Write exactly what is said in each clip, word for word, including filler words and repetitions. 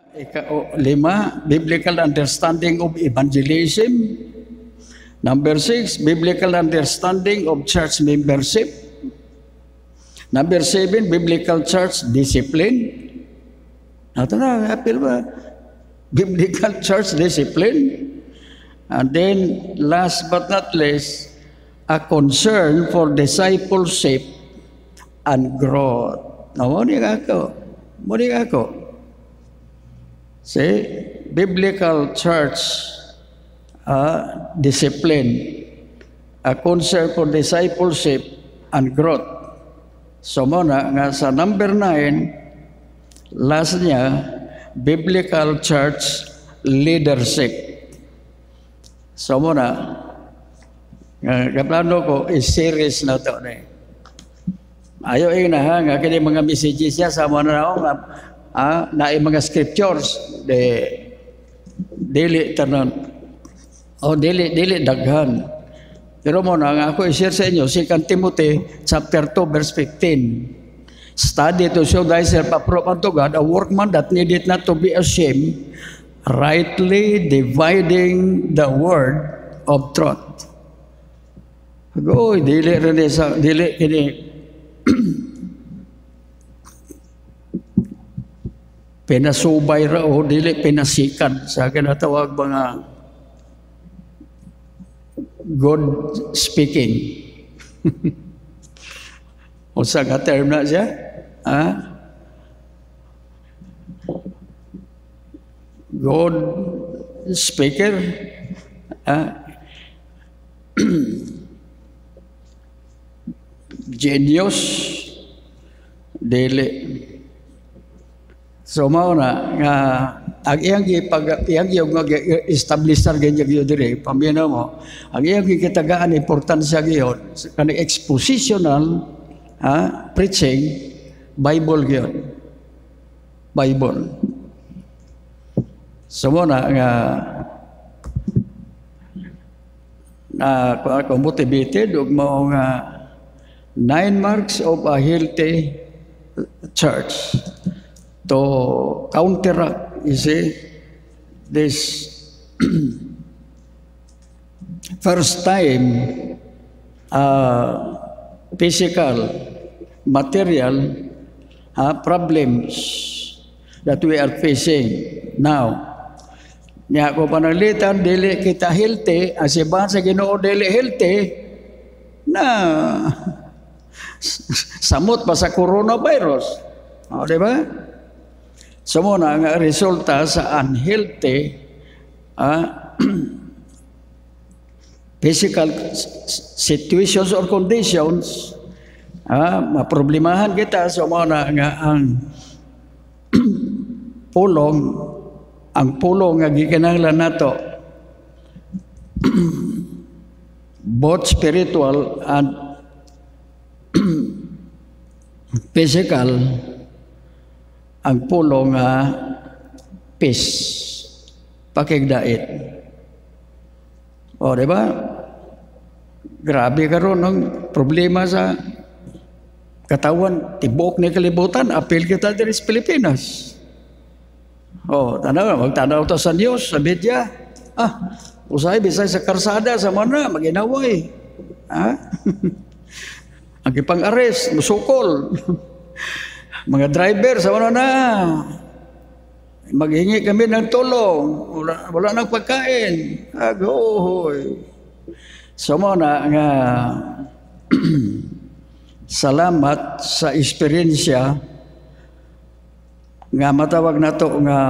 Ika, o, lima, biblical understanding of evangelism. Number six, biblical understanding of church membership. Number seven, biblical church discipline. Ito na, apil ba? Biblical church discipline. And then, last but not least, a concern for discipleship and growth. Now, muli ako. Muli ako. See, biblical church uh, discipline, a concern for discipleship and growth. So muna, nga sa number nine, last niya, biblical church leadership. So muna, nga kaplano ko, is-series na ito. Ayaw yung na ha, nga kini mga messages niya, sa mga na ako, nga, ah, na mga scriptures, de, dili tanan, o dili, dili daghan. Pero muna, nga ako i-share sa inyo, Second Timothy chapter two, verse fifteen. Study to show thyself approved unto God, a workman that needeth not to be ashamed, rightly dividing the word of truth. Oy, dili rin sa dili kini pinasubay ra o dili pinasikan sa kinatawag mga God speaking. O sa ka term na siya? Ha? God speaker? Ha? Genius? Dili. So mao na nga ang iyang gipag iyang yung establish tar ganyan gyud dire pamiyano mo ang iyang gikitagaan importansya gyud kanang expositional ha preaching Bible gyud Bible. So mao na nga na uh, motivated ug mao nga nine marks of a healthy church to counteract, you see, this first time uh, physical, material uh, problems that we are facing now. Nya ko panalitan dili kita healthy, asiban sa Ginoo dili healthy na samot pa sa coronavirus. O, di ba? So muna ang resulta sa unhealthy uh, physical situations or conditions, uh, maproblemahan kita. So muna nga ang pulong, ang pulong nga gikinahanglan nato both spiritual and physical, ang pulong nga uh, peace, pakigdait. O, di ba? Grabe karon ang problema sa katawan, tibok ni kalibutan, apil kita diri sa Pilipinas. O, tanaw, magtanaw to sa news, sa media. Ah, usay bisay sa karsada, sa mana, maginaway. Ha? Ang ipang-arrest, musukol. Mga driver, sa ano na, maghingi kami ng tulong, wala, wala nang pagkain. Agoy. So mo na nga, salamat sa eksperyensya nga matawag na to nga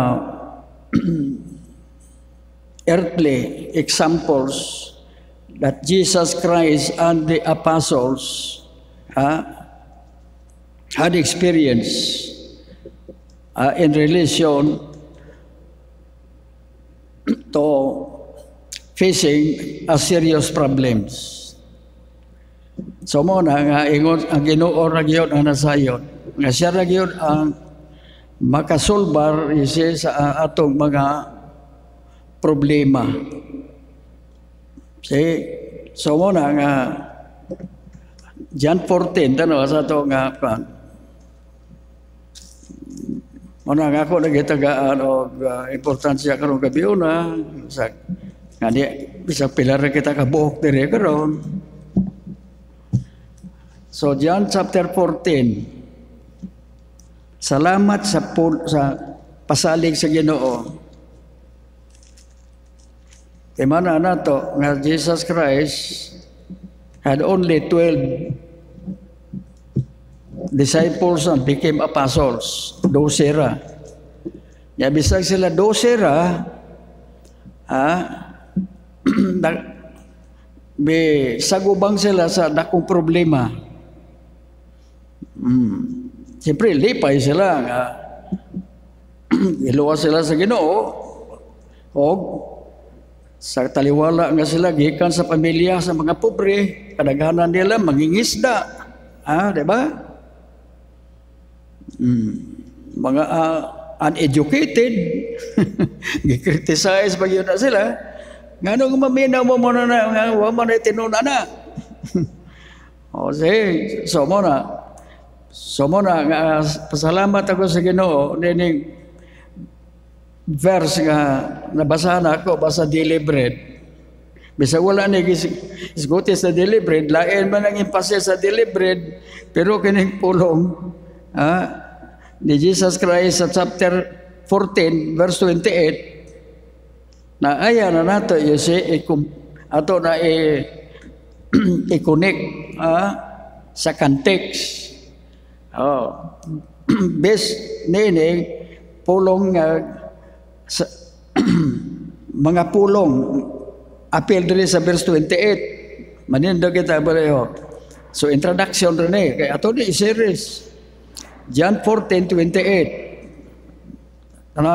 earthly examples that Jesus Christ and the apostles uh, had experience uh, in relation to facing a serious problems. So mo na nga ingon ang Ginoo ra gyud ang nasayon nga siya ra gyud ang makasolbar isi sa atong mga problema. See, so mo na nga John fourteen tanaw sa to nga pan Muna nga ako nagitagaan o uh, importansya karon gabi una sa nga di bisa pilar kita kabuok diri karon. So John chapter fourteen. Salamat sa pul- sa pasalig sa Ginoo. Kay mana na to nga Jesus Christ had only twelve disciples and became apostles. Dosera. Ya bisag sila dosera, ha? Be sagubang sila sa dakong problema. Hmm. Siyempre, lipay sila nga. Iluwa sila sa Ginoo. O sa taliwala nga sila gikan sa pamilya sa mga pobre, kadaghanan nila mangingisda. Ah, di ba? Hmm. Mga uh, uneducated, gi-criticize pag yun na sila. Nga nung maminaw mo muna na, nga waman ay tinuna na. O sige, so muna. So muna, nga, pasalamat ako sa Ginoo, nining verse nga nabasahan ako, basa daily bread. Bisa wala na isguti sa daily bread, lain man ang impase sa daily bread, pero kining pulong, ha? Ni Jesus Christ sa chapter fourteen, verse twenty-eight, na aya na nato yung si ato na i-connect uh, sa context. Oh. Bes nini pulong uh, sa, mga pulong appeal diri sa verse twenty-eight. Manindo kita pareho. So introduction rin eh. Kaya ato ni series. John fourteen twenty-eight. Ano?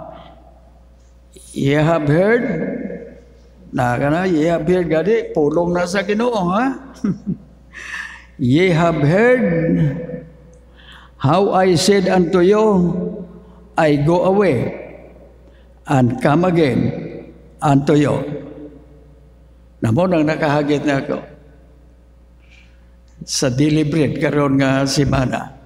Ye have heard na kana ye have heard gadi pulong na sa Ginoo ha. Ye have heard how I said unto you, I go away and come again unto you. Namo nang nakahagit na ako sa daily bread karon nga semana.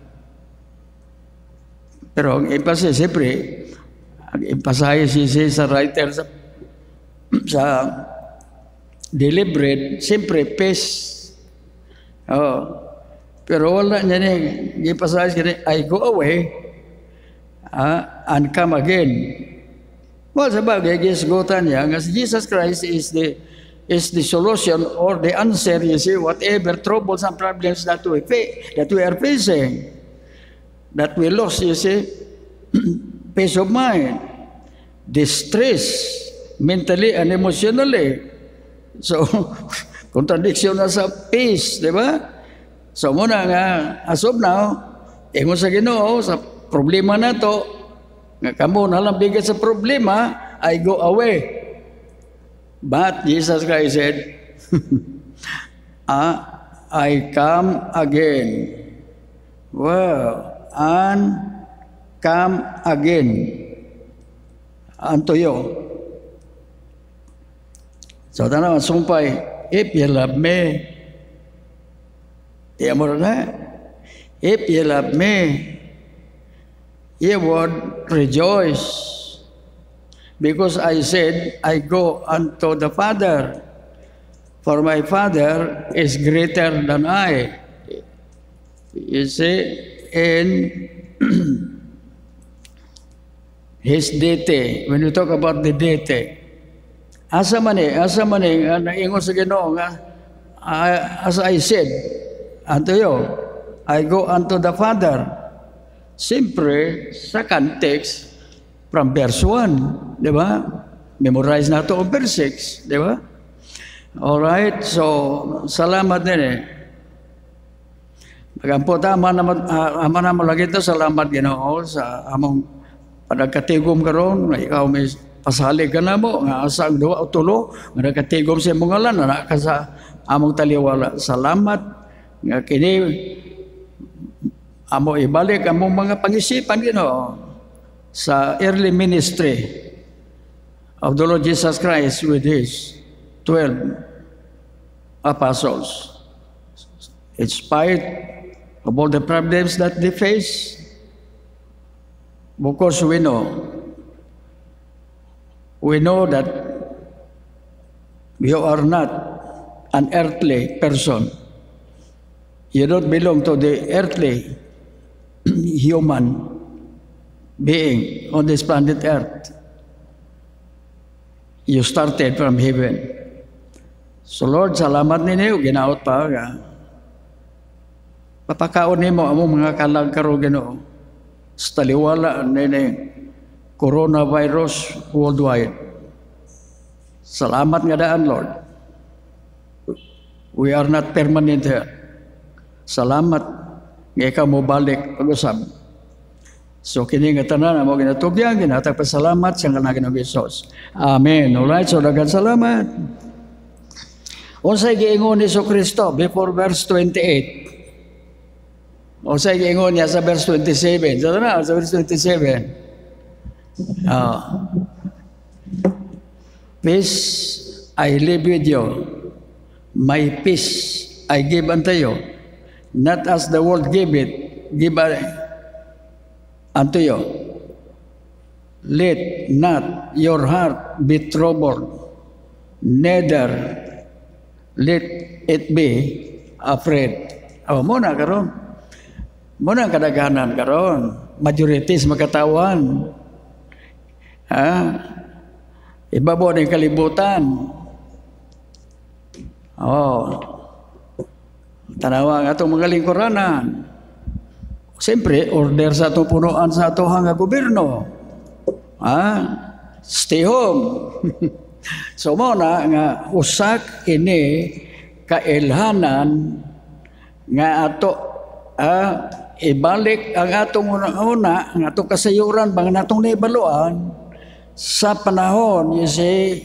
Pero ang emphasis, siyempre, ang emphasis si sa writer sa, sa daily bread, siyempre, peace. Oh. Pero wala niya ni, emphasis niya I go away uh, and come again. Well, sabagay, gisgutan niya, nga si Jesus Christ is the is the solution or the answer, you see, whatever troubles and problems that we, that we are facing. That we lost, you see, peace of mind, distress, mentally and emotionally. So, contradiction na sa peace, di ba? So, muna nga, as of now, ingon sa Ginoo, sa problema na to, nga kamo na lang bigay sa problema, I go away. But Jesus Christ said, ah, I come again. Well, and come again unto you. So, tanaw, sumpay, if you love me, tiyan mo na, if you love me, you would rejoice. Because I said, I go unto the Father, for my Father is greater than I. You see, in his deity, when you talk about the deity, asa man eh, asa man eh, naingon sa Ginoo nga, uh, as I said, unto you, I go unto the Father. Siyempre, sa context, from verse one, di ba? Memorize na ito on verse six, di ba? Alright, so, salamat din eh. Pag-ampo ta, ama naman lagi ito, salamat Ginoo sa among panagkatigom karon, na ikaw may pasalig ka na mo, nga asa ang duwa o tulo, nga nagkatigom sa mong ngalan, na ka sa among taliwala. Salamat, nga kini, amo ibalik among mga pangisipan Ginoo sa early ministry of the Lord Jesus Christ with His twelve apostles. In spite of all the problems that they face, Because we know, we know that you are not an earthly person. You don't belong to the earthly human being on this planet Earth. You started from heaven. So Lord, salamat ninyo, ginaot pa ka. Papakaon nimo among mga kalag karo Ginoo. Sa taliwala nini coronavirus worldwide. Salamat nga daan, Lord. We are not permanent here. Salamat nga ikaw mo balik pag-usab. So kini nga tanan mo ginatugyan, ginatag pasalamat sa ngalan ng Hesus. Amen. Alright, so daghang salamat. Unsay giingon ni Kristo before verse twenty-eight? Unsay giingon niya sa verse twenty-seven? Sa na, sa verse twenty-seven. Ah. Peace I leave with you. My peace I give unto you. Not as the world give it, give I unto you. Let not your heart be troubled, neither let it be afraid. Oh, muna karon. Muna ang kadaghanan karon. Majorities makatawan. Ha? Ibabaw ng kalibutan. Oh. Tanawa nga itong mga lingkuranan. Siyempre, order sa itong punuan sa itong hanga gobyerno. Ha? Stay home. So muna nga usak ini kailhanan nga ato ah, ibalik ang atong una-una, ang atong kasayuran, bang natong naibaluan sa panahon, you see,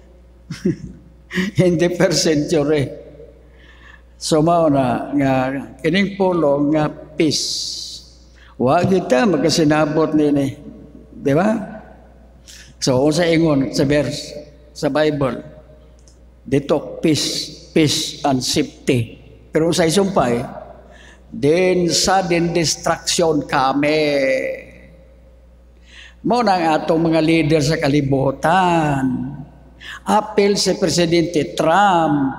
in the first century. So mauna nga kining pulong nga peace. Wa kita magkasinabot nini, di ba? So unsa ingon sa verse sa Bible, dito peace, peace and safety. Pero sa isumpay, then sudden destruction kami. Mo nang atong mga leader sa kalibutan. Apel si Presidente Trump.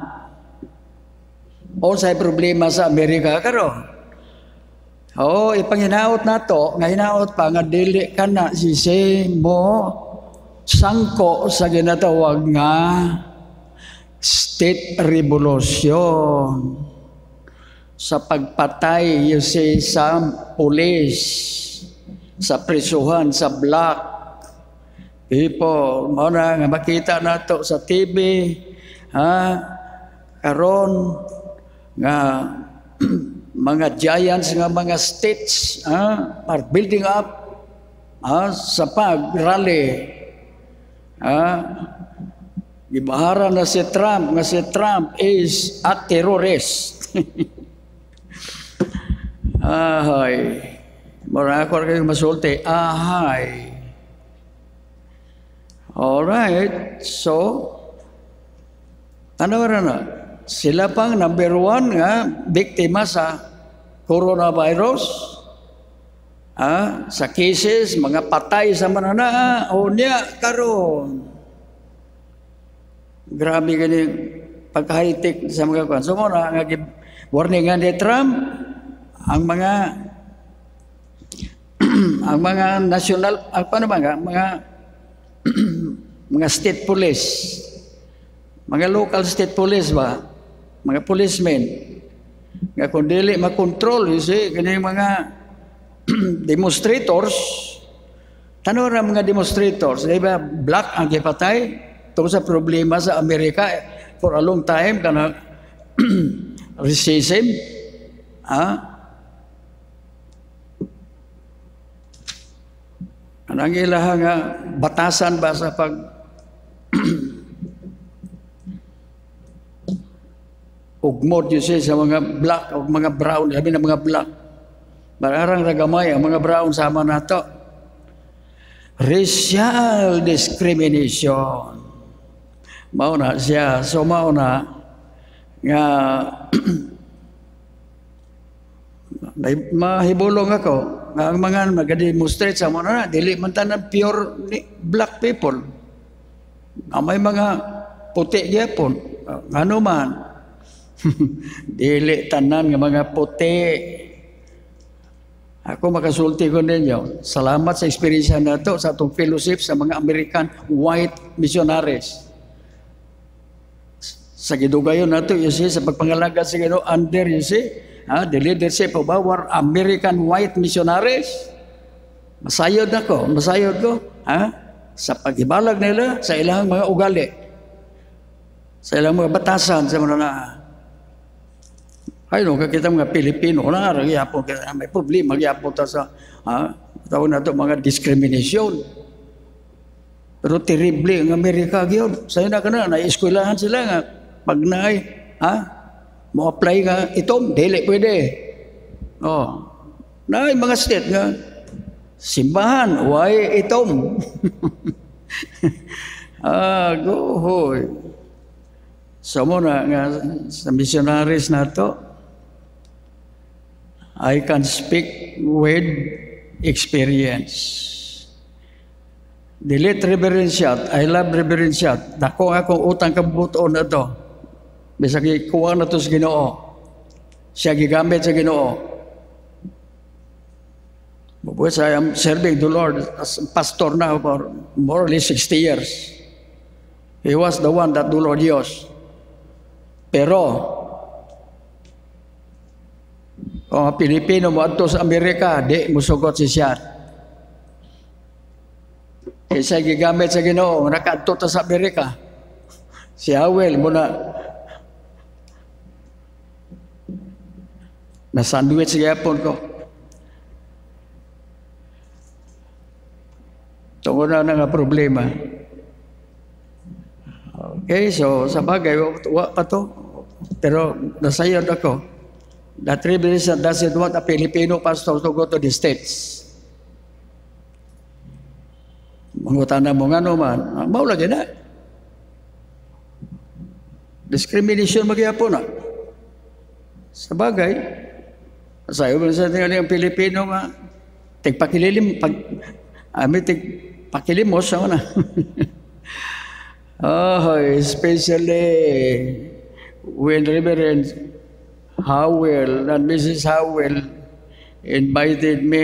O sa problema sa Amerika karon. Oh, ipanginaot nato, nga hinaot pa nga dili ka na sisi mo sangko sa ginatawag nga state revolution. Sa pagpatay you see, sa police, sa prisuhan, sa black people. Muna nga makita nato sa T V, ha, karon nga mga giants nga mga states ha, are building up ha, sa pag-rally. Ha, gibahara na si Trump nga si Trump is a terrorist. Ahay. Mura ako kayo masulti. Ahay. Alright. So, ano ba na? Sila pang number one nga biktima sa coronavirus. Ah, sa cases, mga patay sa manana. O niya, karon. Grabe gani pag-high-tech sa mga kwan. So, muna, nga warningan ni Trump, ang mga ang mga national, ang paano ba nga, mga mga state police, mga local state police ba, mga policemen, nga kung dili makontrol, you see, ganyan mga demonstrators, tanong na mga demonstrators, di ba, black ang gipatay, ito sa problema sa Amerika, for a long time, kana racism, ah, anang ilaha nga batasan ba sa pag ugmod yun siya sa mga black o mga brown, sabi na mga black. Mararang ragamay ang mga brown sama na to. Racial discrimination. Mauna siya. So mauna nga mahibulong ako. ang mga nag-demonstrate sa mga na, dili man tanan pure ni black people. Ah, may mga puti gyapon. Ano man? Dili tanan nga mga puti. Ako makasulti ko ninyo. Salamat sa experience na to sa atong fellowship sa mga American white missionaries. Sa gidugayon nato, you see, sa pagpangalaga sa Ginoo under, you see, ah, the leadership of our American white missionaries. Masayod ako, masayod ko, ha? Sa paghibalag nila sa ilang mga ugali, sa ilang mga batasan, sa mga na, ay no, kakita mga Pilipino na, magyapon, may problema, magyapon ta sa, ha? Tawag na ito, mga discrimination. Pero terrible ang Amerika, yun. Sa'yo na ka na, na-eskwelahan sila nga, pag naay, ha? Mo-apply nga itom, dili pwede. Oh. Naay mga state nga, simbahan, why itom? Ah, go hoy. So muna nga, sa missionaries na to, I can speak with experience. Delete Reverend Shot, I love Reverend Shot. Dako akong utang kabuton na to. Bisag ikuha na to sa Ginoo. Siya gigamit sa Ginoo. Because I am serving the Lord as pastor now for more or less sixty years. He was the one that the Lord used. Pero, kung ang Pilipino mo ato sa Amerika, di musugot si siya. E siya gigamit sa Ginoo, nakaadto ta sa Amerika. Si Howell muna na sandwich gyapon ko. Tungod na nga problema. Okay, so sa bagay, wa pa to. Pero nasayod ako. That revelation doesn't want a Filipino pastor to go to the States. Mangutana mo nga naman, maula gina. Discrimination magyapon na. Sa bagay, sayo mo sa tingnan yung Pilipino nga, tigpakililim, pag, ami tigpakilimos sa una. Oh, especially when Reverend Howell and Missus Howell invited me.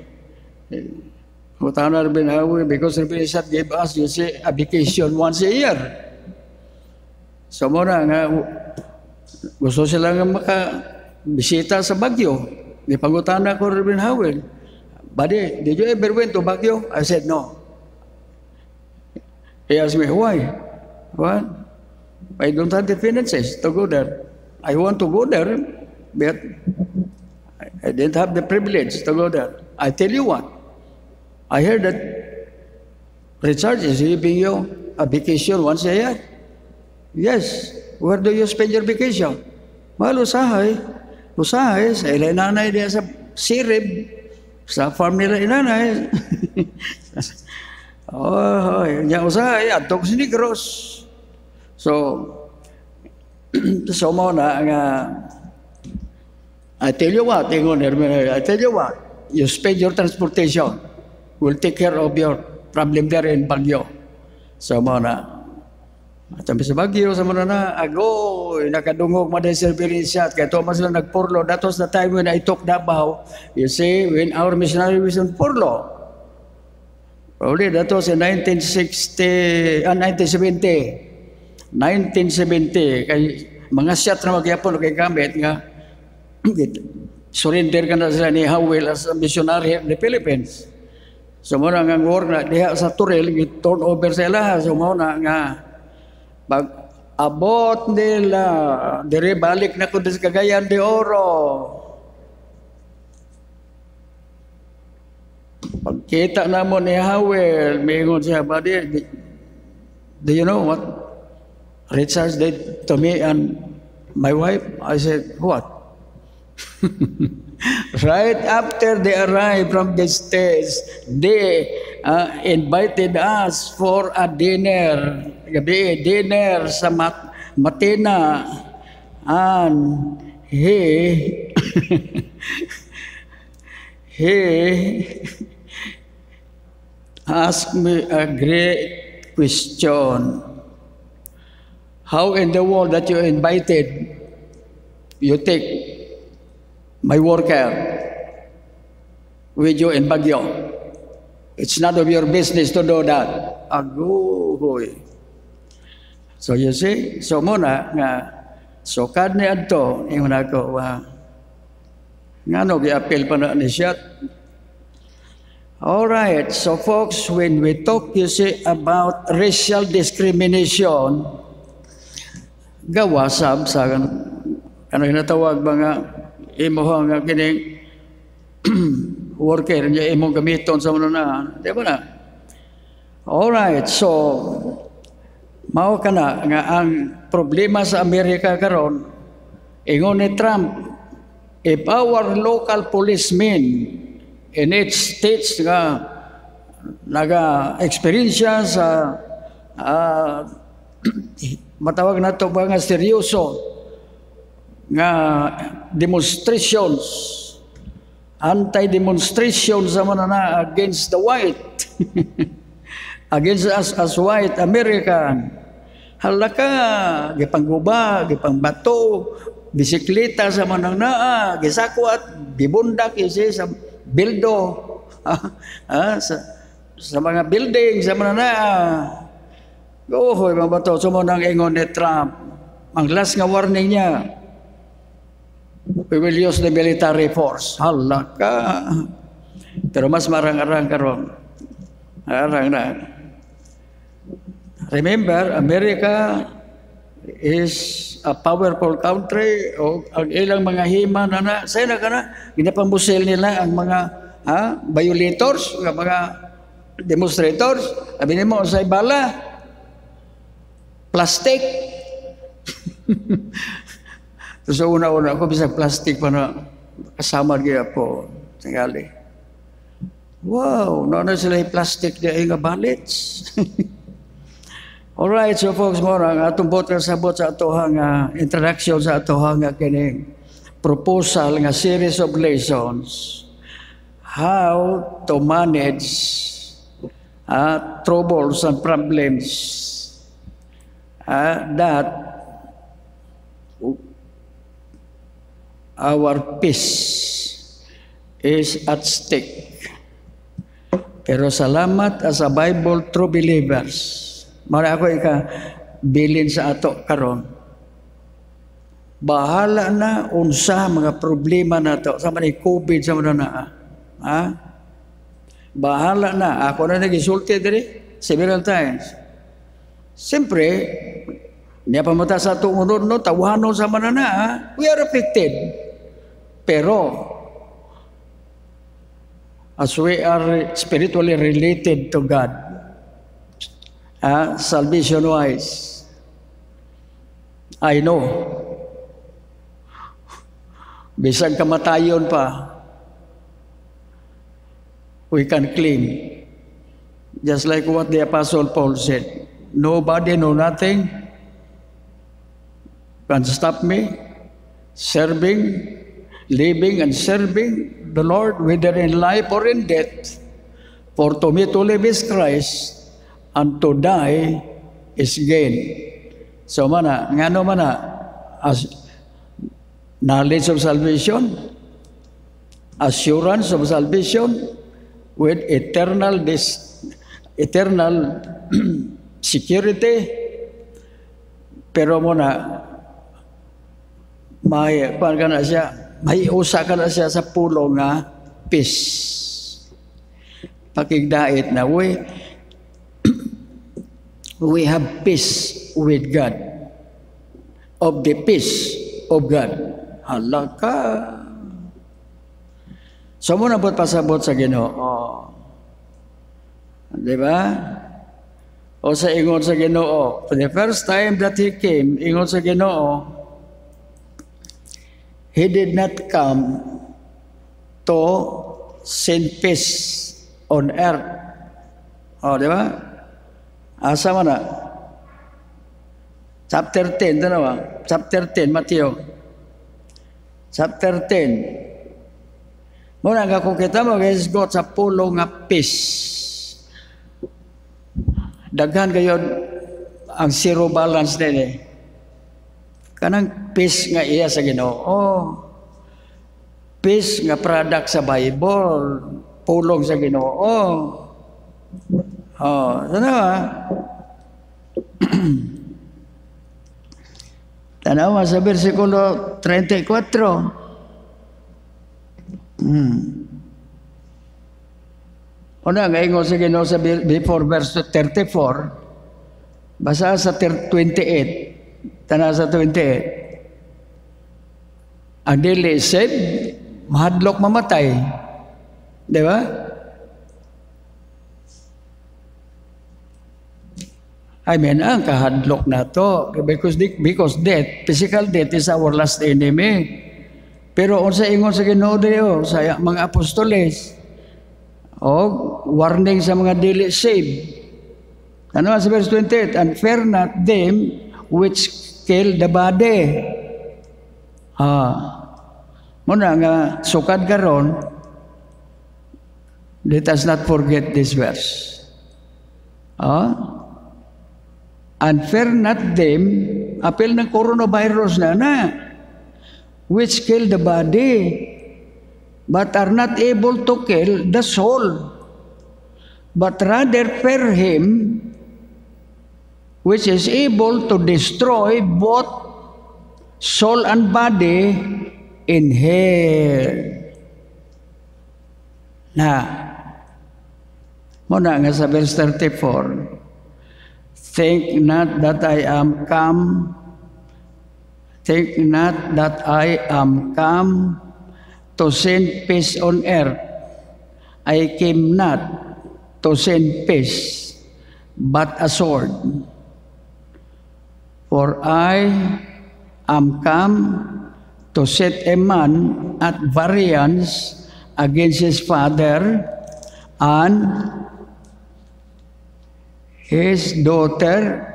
Utana Reverend Howell, because Reverend Shot gave us, you see, a vacation once a year. So muna nga, gusto sila nga makabisita sa Baguio. Di pangutana ko Reverend Howell, buddy, did you ever went to Baguio? I said, no. He asked me, why? What? I don't have the finances to go there. I want to go there, but I didn't have the privilege to go there. I tell you what, I heard that Richard is giving you a vacation once a year. Yes. Where do you spend your vacation? Well, usahay. Usahay. Sa ilay nanay diya sa Sirib. Sa farm nila inanay. Oh, yung usahay. Atog si Negros. So, so mo na nga, I tell you what, I tell you what, you spend your transportation. We'll take care of your problem there in Baguio. So mo na, at sa Baguio, sa muna na, ago, nakadungog mo din sa Pirinsyat, kaya ito mas lang nagpurlo. That was the time when I took Davao, you see, when our missionary was in Purlo. Probably that was in nineteen sixty, ah, nineteen seventy. nineteen seventy, kay mga shot na magyapon kay gamit nga, surrender ka na sila ni Howell as a missionary in the Philippines. So muna nga work na, diha sa Turil, turn over sila, so muna nga, pag abot nila, dire balik na ko sa Cagayan de Oro. Pagkita na mo ni Howell, mayingon siya, buddy, do you know what Richard did to me and my wife? I said, what? Right after they arrived from the States, they uh, invited us for a dinner. Gabi, dinner sa Mat Matina. And he, he asked me a great question. How in the world that you invited, you take my worker with you in Baguio? It's none of your business to do that. Agoy. So you see, so muna nga, so kad ni adto, yung nako, uh, nga no, gi-appeal pa na ni siya. All right, so folks, when we talk, you see, about racial discrimination, gawasab sa ano hinatawag mga imo nga kining worker niya imong gamiton sa mga na, di ba na? All right, so mao kana nga ang problema sa Amerika karon, ingon ni Trump, if our local policemen in each states nga naga-experiensya sa uh, matawag na ito ba nga seryoso nga demonstrations, anti-demonstrations sa mga na against the white, against us as white American. Halaka, gipangguba, gipangbato, bisikleta sa mga naa, gisakwat, gibundak isi sa bildo, ah, sa, sa mga building, sa mga naa. Ohoy, mga bato, sumunang ingon ni Trump. Ang last nga warning niya, we will use the military force. Halaka. Pero mas marang-arang karon. Arang na. Remember, America is a powerful country. O ang ilang mga hima na na, sa'yo na ka na, ginapambusil nila ang mga ha, violators, ang mga demonstrators. Sabi mo, sa bala, plastic. So una-una ako, bisang plastic pa na kasama niya po. Tingali. Wow, nauna sila yung plastic niya yung ballots. Alright, so folks, mora nga atong bot sa bot sa atohang uh, introduction sa atohang uh, kining proposal nga series of lessons how to manage uh, troubles and problems uh, that our peace is at stake. Pero salamat as a Bible true believers. Mara ako ika bilin sa ato karon. Bahala na unsa mga problema nato sa man COVID sa mga na. Ha? Bahala na. Ako na nagisulti diri several times. Siyempre, niya pamata sa atong unod no, tawanon sa mga na. We are affected. Pero as we are spiritually related to God, uh, salvation-wise, I know, bisag kamatayon pa, we can claim, just like what the Apostle Paul said, nobody, no nothing can stop me serving, living and serving the Lord, whether in life or in death. For to me to live is Christ, and to die is gain. So mana, ngano mana, as knowledge of salvation, assurance of salvation, with eternal dis, eternal security. Pero muna, may paano na siya? May usa ka na siya sa pulo nga peace. Pakigdait na we we have peace with God. Of the peace of God. Halaka. So mo nabot pasabot sa Ginoo. Oh. Di ba? O sa ingon sa Ginoo. For the first time that He came, ingon sa Ginoo, He did not come to send peace on earth. O, di ba? Asa man na? Chapter ten, ito na Chapter ten, Matthew. Chapter ten. Muna nga kung kita mo, guys, got sa pulo nga peace. Daghan kayo ang zero balance din eh. Kanang peace nga iya sa Ginoo. Peace nga product sa Bible. Pulong sa Ginoo. Oh, sana ba? Tanawa sa versikulo thirty-four. Hmm. Una nga ingon sa Ginoo sa before verse thirty-four, basa sa twenty-eight, tanawa sa twenty-eight. Ang dili said, mahadlok mamatay. Di ba? I mean, ang kahadlok na to. Because, because death, physical death is our last enemy. Pero unsa ingon sa Ginoo diyo sa mga apostoles, o warning sa mga dili saved. Ano sa verse twenty-eight? And fear not them which kill the body. Ah. Muna nga sukad karon, let us not forget this verse. Ah. And fear not them, apel ng coronavirus na na, which kill the body, but are not able to kill the soul, but rather fear him, which is able to destroy both soul and body in hell. Na, muna nga sa verse thirty-four, think not that I am come Think not that I am come to send peace on earth. I came not to send peace, but a sword. For I am come to set a man at variance against his father and his daughter,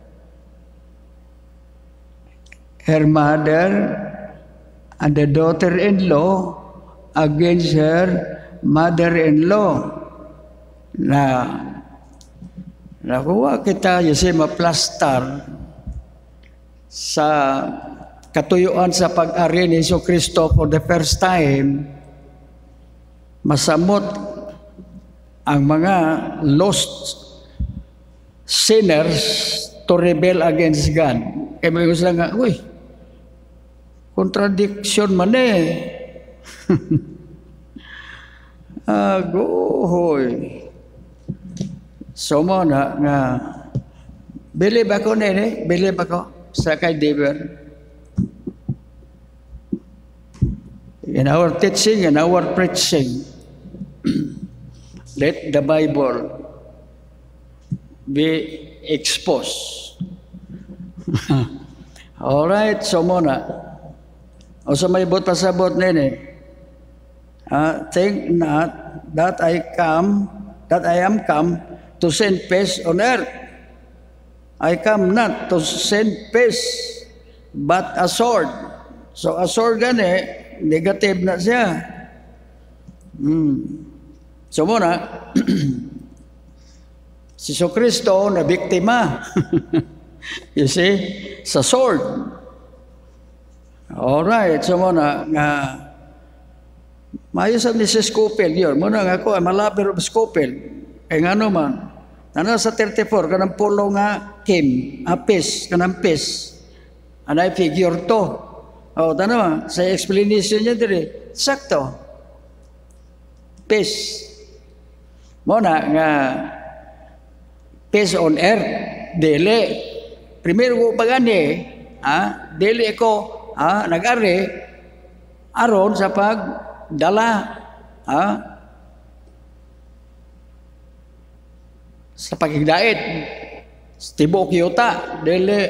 her mother, and the daughter-in-law against her mother-in-law. Na nakuha kita yung maplastar sa katuyuan sa pag-ari ni Hesus Kristo for the first time. Masamot ang mga lost sinners to rebel against God. Kaya may gusto lang nga, uy, contradiction man eh. Agoy. So mo na nga, believe ako nene, believe ako sa kay David. In our teaching, in our preaching, let the Bible be exposed. Alright, so muna. O sa may bot pasabot nene, uh, think not that I come, that I am come to send peace on earth. I come not to send peace, but a sword. So a sword gani, negative na siya. Hmm. So muna, si Hesus Kristo na biktima. You see, sa sword. Alright, so muna nga, maayos ni si Scopel yun. Muna nga ako, malapir of Scopel. Eh nga naman, ano sa thirty-four, kanang pulo nga Kim, apis, kanang pis. Anay figure to. O, tanawa, sa explanation niya diri, sakto. Pis. Muna nga, peace on earth, dili. Primero ko pagani, ah, dili ko, ah, nag-ari, aron sa pagdala, ah, sa pagigdait, tibok yuta, dili.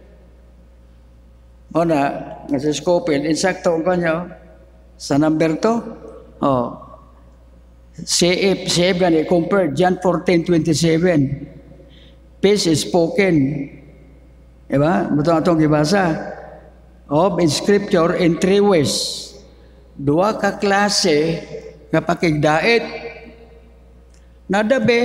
O na, nga sa Scopel, insakto ang kanyo, sa number to, oh, C F, C F gani, compared, John fourteen twenty-seven, peace is spoken, diba? Ito atong gibasa, of in scripture in three ways. Dua ka klase nga pakigdait. Nadabe,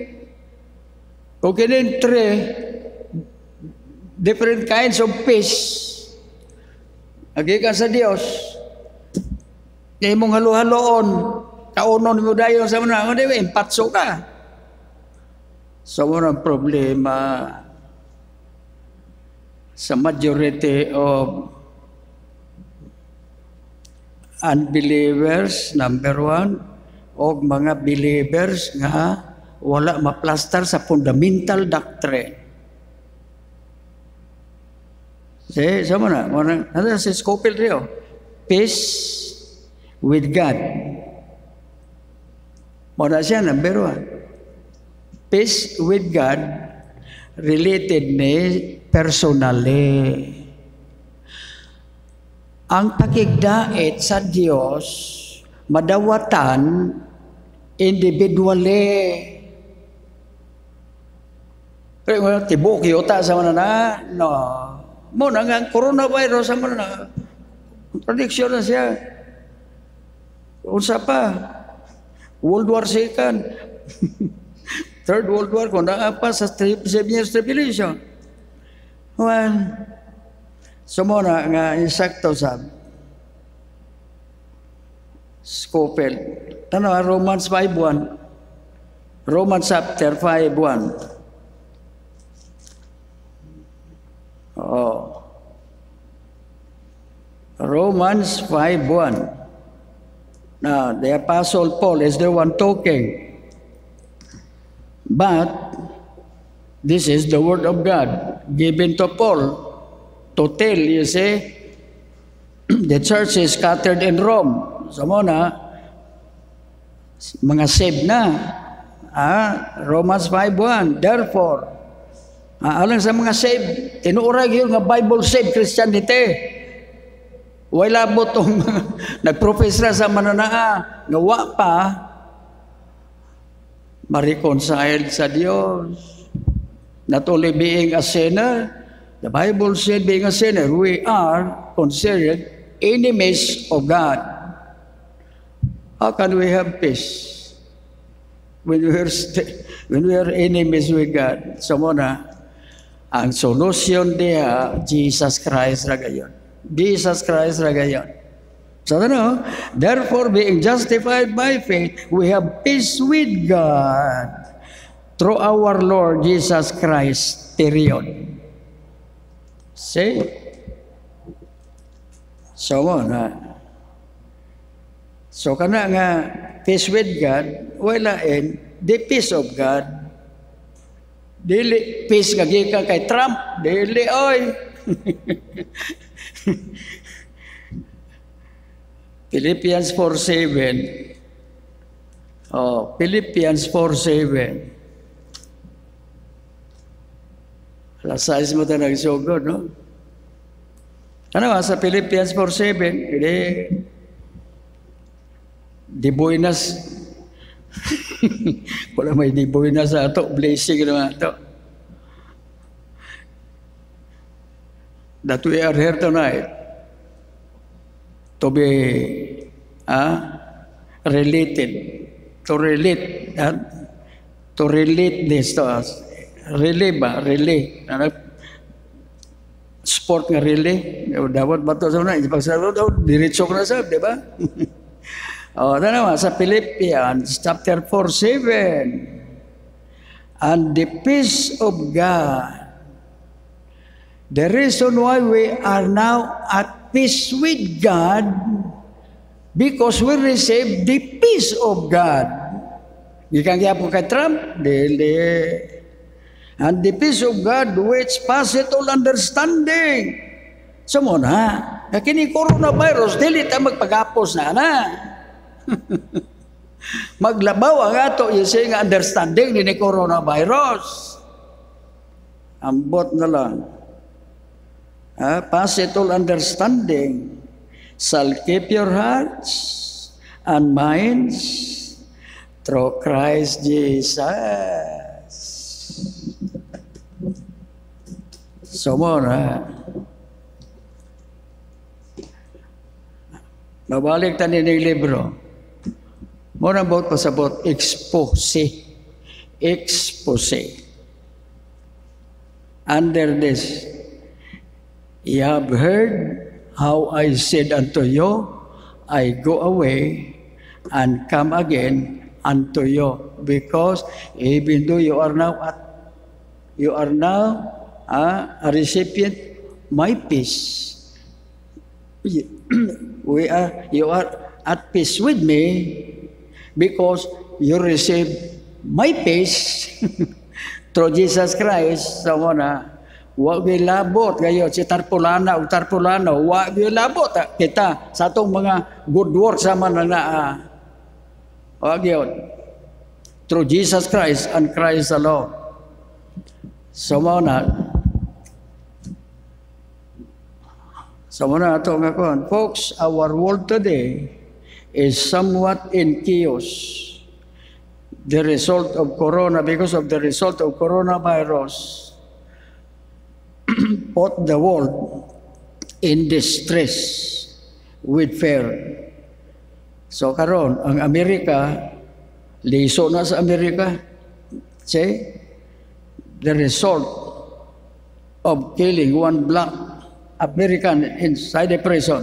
o kinin tre, different kinds of fish. Agi ka sa Dios. Di mong halo-haloon, kaunon mo dayon sa mga, hindi ba, impatso ka. So, mga problema sa majority of unbelievers, number one, o mga believers nga wala maplastar sa fundamental doctrine. Si, sama na, mga, ano si Scofield rin, peace with God. Muna siya, number one. Peace with God related ni personally. Ang pakigdait sa Diyos, madawatan individually. Pero tibok yota sa mana na, no. Mo na nga coronavirus sa mana na. Prediction na siya. Unsa pa? World War Second. Third World War, kung na pa sa seven years tribulation. Well, sumuna nga insakto sa Scofield. Tanaw, Romans five one. Romans chapter five one. Oh. Romans five one. Now, the Apostle Paul is the one talking. But this is the word of God given to Paul to tell, you see, the church is scattered in Rome. So muna, mga saved na. Ah, Romans five one. Therefore, ah, alang sa mga saved, tinuurag yun nga Bible saved Christianity. Wala mo itong nag-profess na sa mananaa, gawa pa, ma-reconcile sa Diyos. Not only being a sinner, the Bible said being a sinner, we are considered enemies of God. How can we have peace when we are, when we are enemies with God? So muna, ang solution diya, Jesus Christ ra gayon. Jesus Christ ra gayon. So ano, therefore being justified by faith, we have peace with God through our Lord Jesus Christ, period. See? So na. So kana nga peace with God, wala in the peace of God. Dili peace nga gikan kay Trump, dili oy. Philippians four seven. Oh, Philippians four seven. Alas sais mo tayo nagsugod, no? Ano sa Philippians four seven? Hindi, di buenas. Wala may di buenas sa ato, blessing naman ato. That we are here tonight to be uh, related, to relate, uh, to relate this to us. Relay ba? Relay. Ano? Sport nga relay. Dapat ba ito sa una? Pagsasabi daw, diretso ko na sa, di ba? O, ano naman, sa Philippians, chapter four seven. And the peace of God. The reason why we are now at peace with God, because we receive the peace of God. Gikan kaya po kay Trump, dili. And the peace of God which passeth all understanding. So muna, na kini coronavirus, dili ta magpagapos na na. Maglabaw ang ato yung nga understanding ni coronavirus. Ambot na lang. Uh, pass it all understanding shall keep your hearts and minds through Christ Jesus. So more, uh, Mabalik tani ng libro. Muna bot pasabot, expose. Expose. Under this, ye have heard how I said unto you, I go away and come again unto you, because even though you are now at you are now uh, a recipient my peace. We are you are at peace with me because you receive my peace through Jesus Christ. So na wa gyud labot kayo si tarpulana ug tarpulano, wa gyud labot kita sa atong mga good works sama na naa. Wa gyud through Jesus Christ and Christ alone. So na so na ato nga kon, folks, our world today is somewhat in chaos. The result of corona, because of the result of coronavirus, put the world in distress with fear. So karon ang Amerika, liso na sa Amerika. See? The result of killing one black American inside the prison.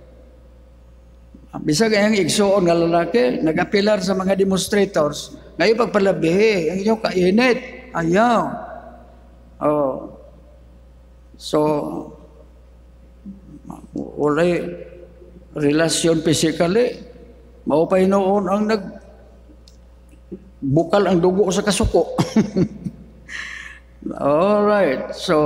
Bisa kayang igsuon nga lalaki, nag-apilar sa mga demonstrators. Ngayon pagpalabihi, ang inyong kainit, ayaw. Oh. So, walay relasyon physically, maupay noon ang nag bukal ang dugo sa kasuko. Alright, so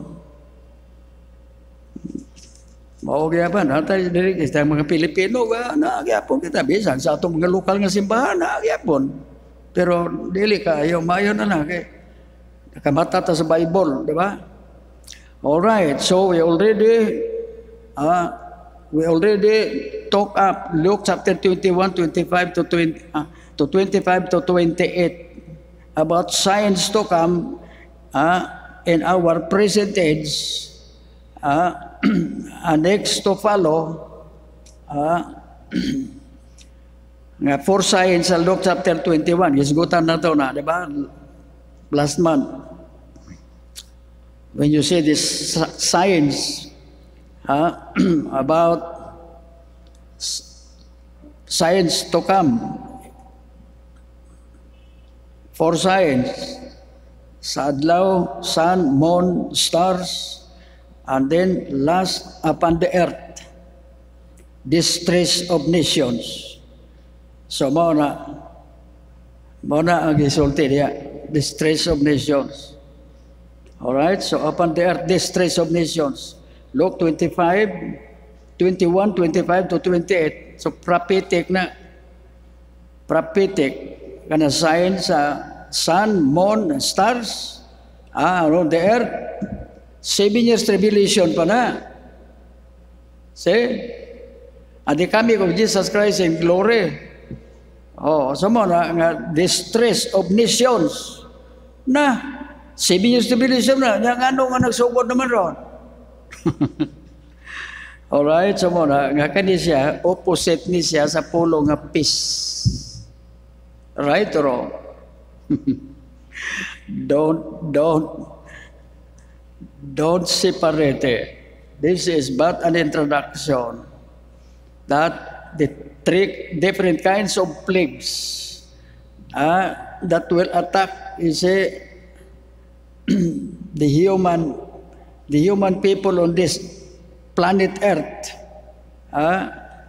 mao gyapon natay diri kita mga Pilipino ga na gyapon kita bisan sa atong mga lokal nga simbahan na gyapon. Pero dili kayo mayo na na kay nakamata ta sa Bible, di ba? Alright, so we already uh, we already talk up Luke chapter twenty-one, twenty-five to twenty uh, to twenty-five to twenty-eight about signs to come uh, in our present age. Uh, and next to follow uh, nga four signs sa Luke chapter twenty-one. Gisgutan na to na, di ba? Last month. When you see this signs uh, about signs to come, four signs sa adlaw, sun, moon, stars, and then last upon the earth, distress of nations. So mao na mao na ang gisulti diya, distress of nations. All right, so upon the earth, distress of nations. Luke twenty-five, twenty-one, twenty-five to twenty-eight. So prophetic na prophetic kana sign sa sun, moon, stars, ah, around the earth. Seven years tribulation pa na. See? At the coming of Jesus Christ in glory. Oh, so mo na nga distress of nations. Na, seven years tribulation na. Yang ano nga nagsugod naman ron. Alright, so mo na nga kani siya, opposite ni siya sa pulo nga peace. Right or wrong? don't, don't, Don't separate it. This is but an introduction that the three different kinds of plagues uh, that will attack is a, the human the human people on this planet Earth. Uh,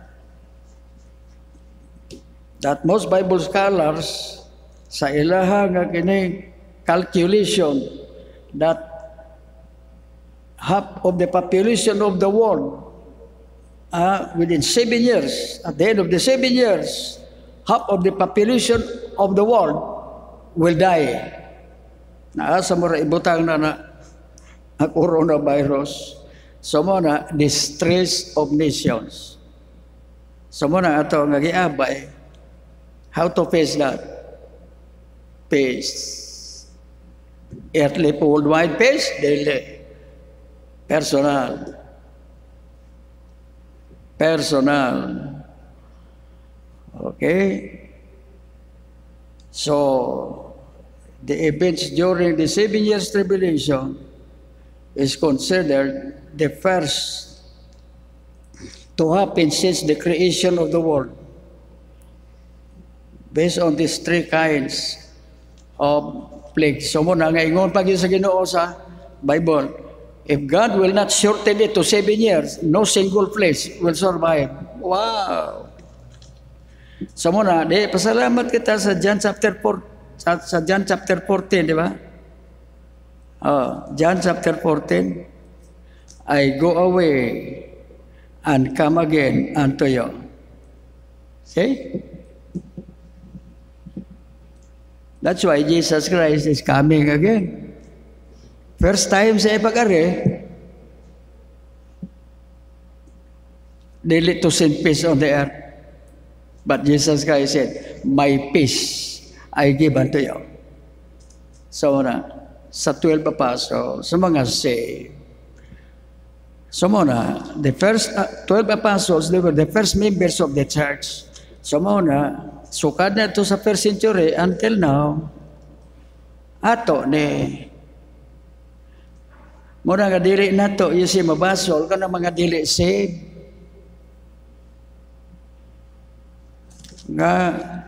that most Bible scholars sa ilaha nga kini calculation that half of the population of the world uh, within seven years, at the end of the seven years, half of the population of the world will die. Naasa mo ra ibutang na na ang coronavirus. So mo na distress of nations. So mo na ato nga giabay. How to face that? Face. Earthly worldwide face, daily. Personal. Personal. Okay? So, the events during the seven years tribulation is considered the first to happen since the creation of the world. Based on these three kinds of plagues. So muna, ngayon pag sa Ginoo sa Bible, if God will not shorten it to seven years, no single flesh will survive. Wow! So muna, di, pasalamat kita sa John chapter four, sa, sa John chapter fourteen, di ba? Oh, John chapter fourteen, I go away and come again unto you. See? That's why Jesus Christ is coming again. First time sa ipag-ari, daily to send peace on the earth. But Jesus Christ said, my peace I give unto you. So na, sa twelve apostles, sa mga saved. So muna, the first uh, twelve apostles, they were the first members of the church. So muna, sukad na ito sa first century until now, ato ni muna nga dili na ito, yung si mabasol ka na mga dili saved. Nga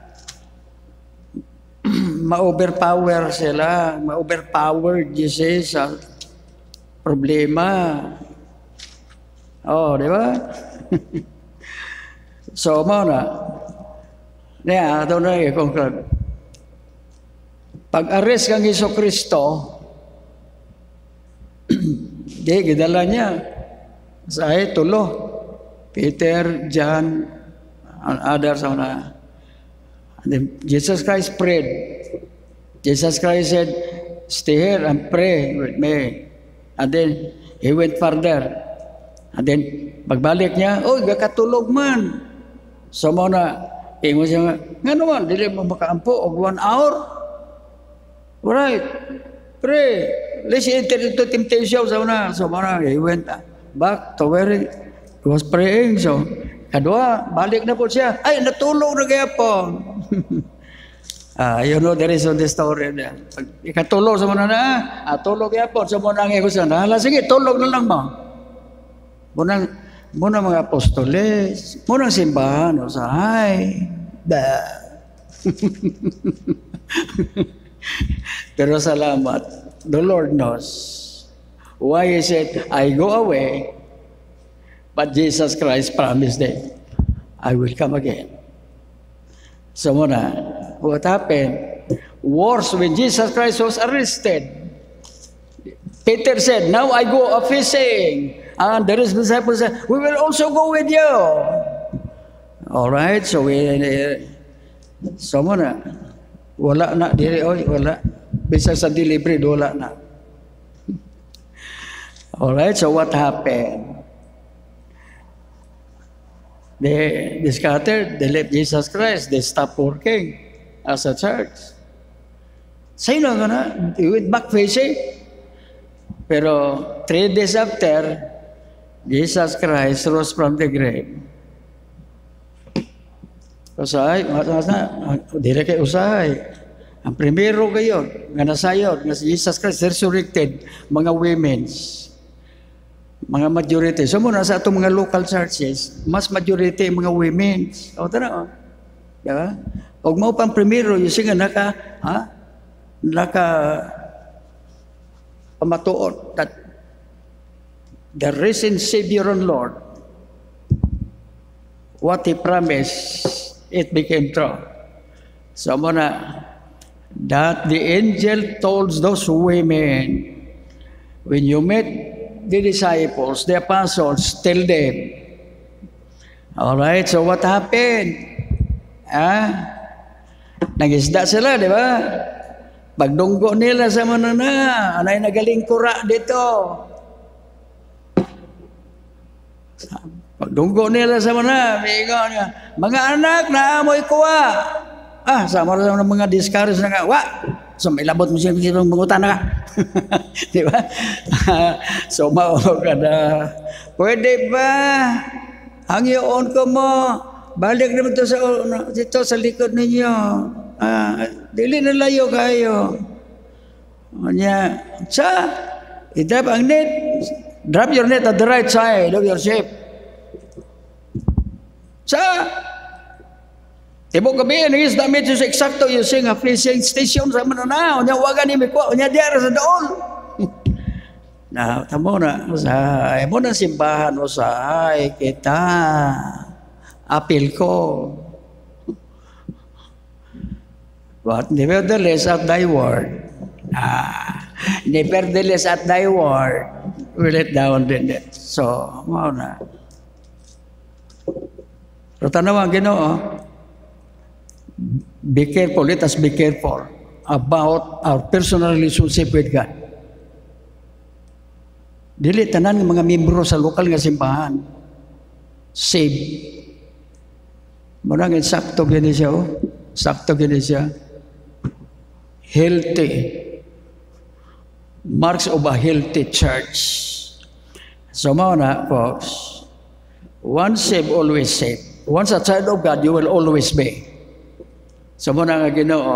ma-overpower sila, ma-overpowered yung sa problema. Oh, di ba? So, muna, niya, ito na eh, kung pag-arrest kang Hesus Kristo, di, gidala niya sa ay tulo. Peter, John, and others. And then Jesus Christ prayed. Jesus Christ said, stay here and pray with me. And then, he went further. And then, pagbalik niya, oh, gakatulog man. So, muna, ingo siya, nga naman, dili mo makaampo, og one hour. Alright, pray. Let's enter into temptation. So, na, so muna, he went back to where he was praying. So, kadua, balik na po siya. Ay, natulog na kaya po. Ah, you know the reason of the story na. Ikatulog sa muna na, ah, tulog kaya po. So, muna nga ikusan, hala, sige, tulog na lang mo. Muna, muna mga apostoles, muna simbahan, o sa, ay, da. Pero salamat, the Lord knows why He said, I go away, but Jesus Christ promised them, I will come again. So muna, what happened? Worse, when Jesus Christ was arrested, Peter said, now I go a fishing. And the rest of the disciples said, we will also go with you. All right, so we, so muna, wala na, diri, oy, wala. Bisa sa delivery, wala na. All right, so what happened? They, they scattered, they left Jesus Christ, they stopped working as a church. Say no, na, they went back fishing. Pero three days after, Jesus Christ rose from the grave. Usahay, dili kay usahay. Ang primero kayo, nga nasayod, nga si Jesus Christ resurrected, mga women's, mga majority. So muna sa itong mga local churches, mas majority mga women's. O tara, o. Diba? Huwag mo pang primero, yung nga naka, ha? Naka, pamatuot, that the risen Savior and Lord, what He promised, it became true. So muna, that the angel told those women, when you meet the disciples, the apostles, tell them. All right, so what happened? Ah, nag-isda sila, di ba? Pagdunggo nila sa manana, anay nagaling kura dito. Pagdunggo nila sa mana, mga anak na amoy kuha. Ah, sama sa mga discourage na nga, wa, so may labot mo siya ng mangutan na ka. Di ba? So, mao ka na, pwede ba, ang iyon ko mo, balik naman to sa, uh, dito sa likod ninyo. Ah, dili na layo kayo. Kanya, sa, i-drop ang net. Drop your net at the right side of your ship. Sa, tibok gabi, ang isda medyo sa eksakto using a fishing station sa mananaw. Kanya, wagan ni Miko. Kanya, diara sa doon. Na, tamo na, usahay. Mo na simbahan, usahay kita. Apil ko. But nevertheless, at thy word. Ah, nevertheless, at thy word. Will it down din it. So, mo na. Pero tanawang Ginoo, be careful, let us be careful about our personal relationship with God. Dili tanan ng mga membro sa lokal nga simbahan save. Muna nga sakto gini siya, oh. Sakto gini siya. Healthy. Marks of a healthy church. So mga na, folks, once saved, always saved. Once a child of God, you will always be. So muna nga Ginoo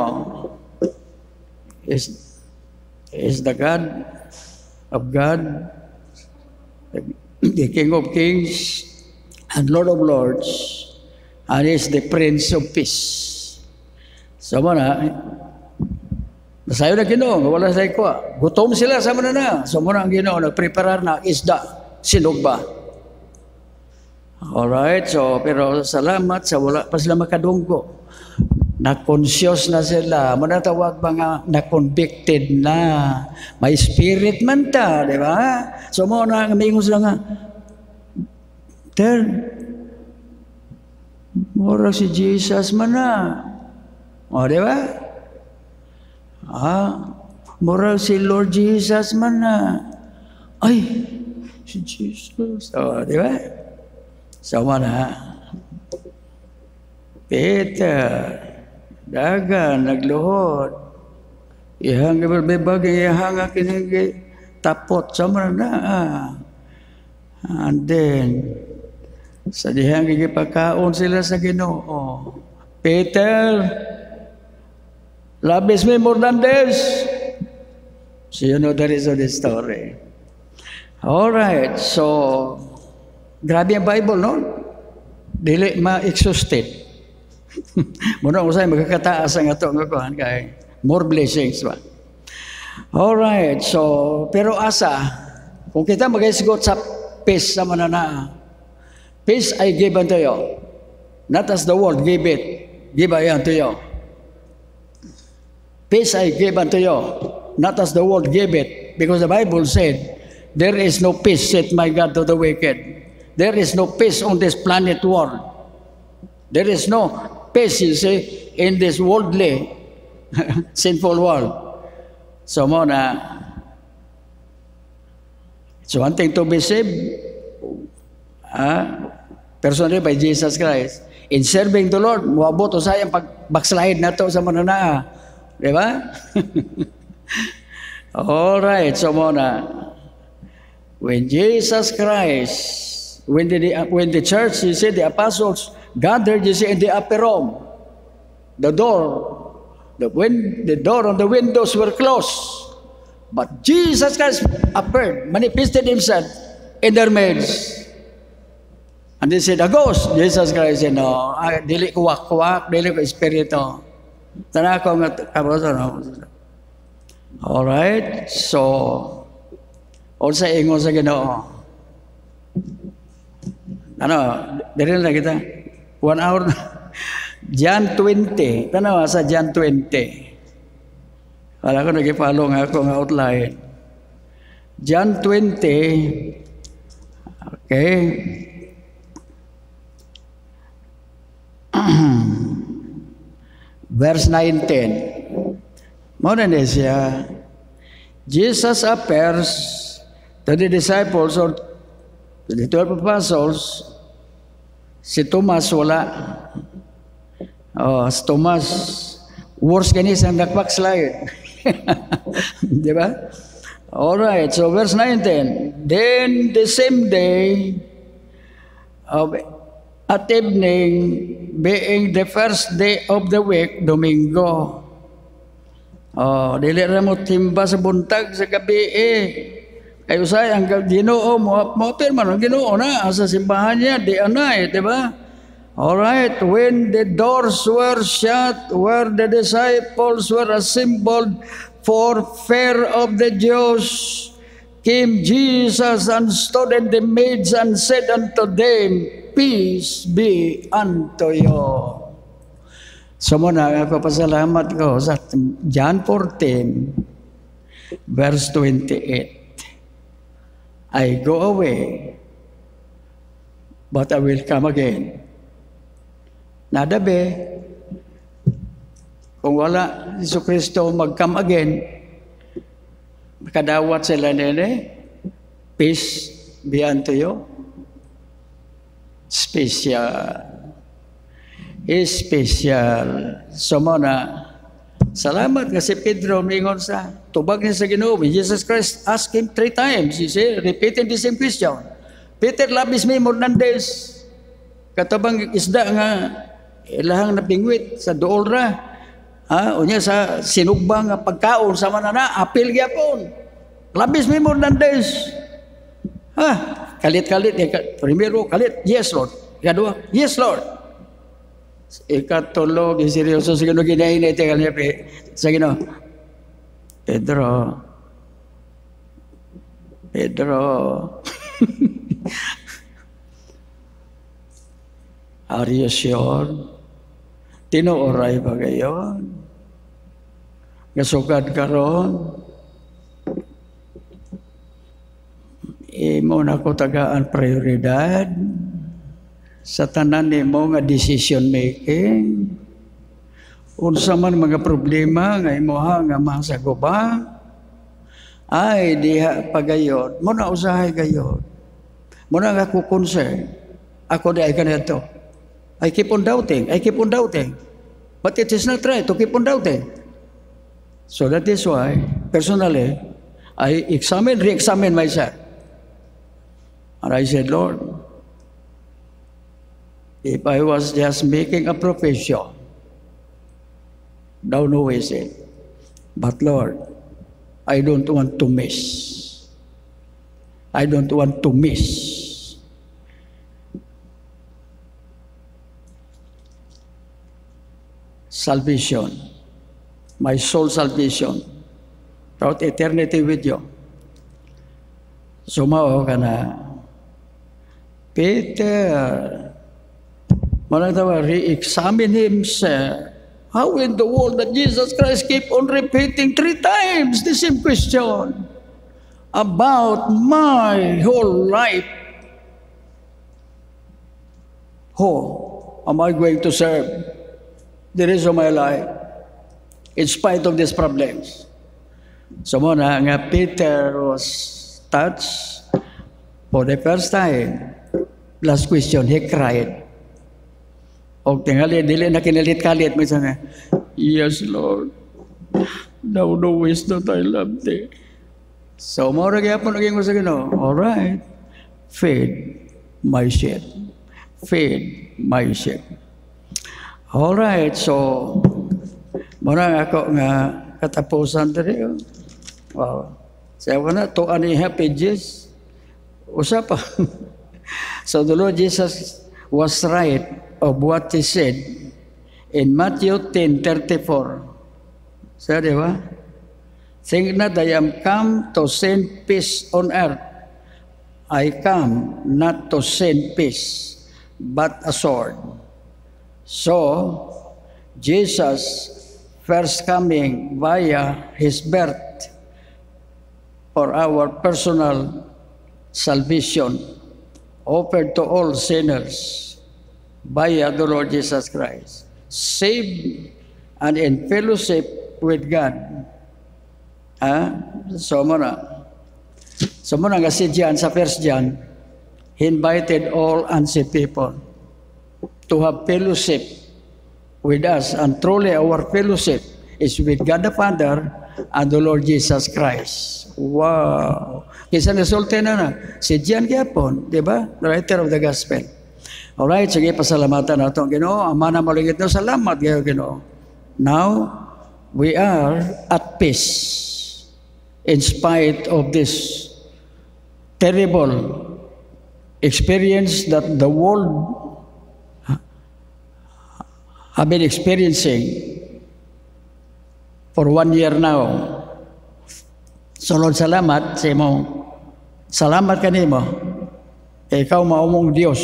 is, is the God of God, the King of Kings, and Lord of Lords, and is the Prince of Peace. So muna, masayo na Ginoo, wala sa iko. Gutom sila sa muna na. So muna ang Ginoo, nagpreparar na isda, sinugba. Alright, so pero salamat sa wala pa sila makadunggo. Na-conscious na sila. Muna tawag mga na-convicted na. May spirit man ta, di ba? So muna, ngamingon sila nga, Ter, mura si Jesus man na. O, di ba? Ah, mura si Lord Jesus man na. Ay, si Jesus. O, di ba? So, mana, Peter, dagan, nagluhod. Ihang ibabibag, ihang akinigi, tapot sa mana na. And then, sa dihang gigipakaon sila sa Ginoo. Peter, love is me more than this. So you know the rest of the story. Alright, so, grabe ang Bible, no? Dili ma-exhausted. Muna ko sa'yo, magkakataas ang ito nga kuhan kay more blessings ba? Alright, so, pero asa, kung kita mag-isgot sa peace sa manana, peace I give unto you, not as the world give it, give I unto you. Peace I give unto you, not as the world give it, because the Bible said, there is no peace, said my God, to the wicked. There is no peace on this planet world. There is no peace, you see, in this worldly, sinful world. So, muna, it's one thing to be saved, uh, personally by Jesus Christ. In serving the Lord, muabot o sayang pag-backslide na to sa mananaa. Di ba? Alright, so muna, when Jesus Christ, When the, when the church, you see, the apostles gathered, you see, in the upper room, the door, the, when, the door and the windows were closed. But Jesus Christ appeared, manifested himself in their midst. And they said, a ghost. Jesus Christ said, no, dili ko wak-wak, dili ko espiritu. Tana ko nga karosa, no? Alright, so, all sa ingon sa Ginoo. Ano, dali na kita. One hour. John twenty. Tanawa sa John twenty. Wala ko nag-follow nga ako nga outline. John twenty. Okay. Verse nineteen. Muna na siya. Jesus appears to the disciples or to the twelve apostles. Si Thomas wala. Oh, si Thomas worse kanis ang nagbackslide. Di ba? Alright, so verse nineteen. Then the same day of at evening, being the first day of the week, Domingo. Oh, dili ra mo timba sa buntag sa gabi eh. Kayo say ang Ginoo mo mo pirma ng Ginoo na sa simbahan niya di anay, di ba? All right, when the doors were shut, where the disciples were assembled for fear of the Jews, came Jesus and stood in the midst and said unto them, peace be unto you. So muna, papasalamat ko sa John fourteen, verse twenty-eight. I go away, but I will come again. Nadabi, kung wala si Kristo mag-come again, kadawat sila nene, peace be unto you. Special. Special. So muna, salamat nga si Pedro mingon sa tubag niya sa Ginoo. Jesus Christ asked him three times. He said, repeating the same question. Peter loves me more than this. Katabang isda nga ilahang napingwit sa dool ra. Ha, unya sa sinugbang nga pagkaon sa manana, apil gyapon. Loves me more than this. Ha, kalit-kalit. Primero, kalit. Yes, Lord. Ikadua, yes, Lord. Ikatulog, seryoso sa Ginoo ginainit kanya sa Ginoo. Pedro. Pedro. Are you sure? Tinuoray ba gayon? Gasugad karon. Imo na ko tagaan prioridad sa tanan nimo nga decision making. Unsa man mga problema nga imuha nga masaguba, ay diha pagayon mo na usahay gayon. Mo na nga ko concern. Ako di ay kanito. I keep on doubting. I keep on doubting. But it is not right to keep on doubting. So that is why, personally, I examine, re-examine myself. And I said, Lord, if I was just making a profession, thou knowest it. But Lord, I don't want to miss. I don't want to miss. Salvation. My soul salvation. Throughout eternity with you. Sumao ka na. Peter, malang tawa, re-examine himself. How in the world that Jesus Christ keep on repeating three times the same question about my whole life? Who am I going to serve the rest of my life in spite of these problems? So muna nga Peter was touched for the first time. Last question, he cried. O tingali, dili na kinalit-kalit mo sana. Yes, Lord. Thou knowest that I love thee. So, maura kaya po naging mo sa Ginoo. All right. Feed my sheep. Feed my sheep. All right. So, maura ako nga katapusan diri. Wow. Sabi ko na, two and a half pages. Usa pa. So, the Lord Jesus was right of what he said in Matthew ten thirty-four. So, di ba? Think not I am come to send peace on earth. I come not to send peace, but a sword. So, Jesus' first coming via his birth for our personal salvation offered to all sinners via the Lord Jesus Christ, saved and in fellowship with God. Ah, so muna. So muna nga si John sa First John, he invited all unsaved people to have fellowship with us, and truly our fellowship is with God the Father and the Lord Jesus Christ. Wow! Kisa nasulti na na, si John Gyapon, di ba? The writer of the Gospel. Alright, sige, pasalamatan natin, Ginoo. Ama na maligid na salamat, Ginoo. Now, we are at peace in spite of this terrible experience that the world have been experiencing for one year now. So Lord, salamat sa imo. Salamat kanimo. Ikaw maumong Dios.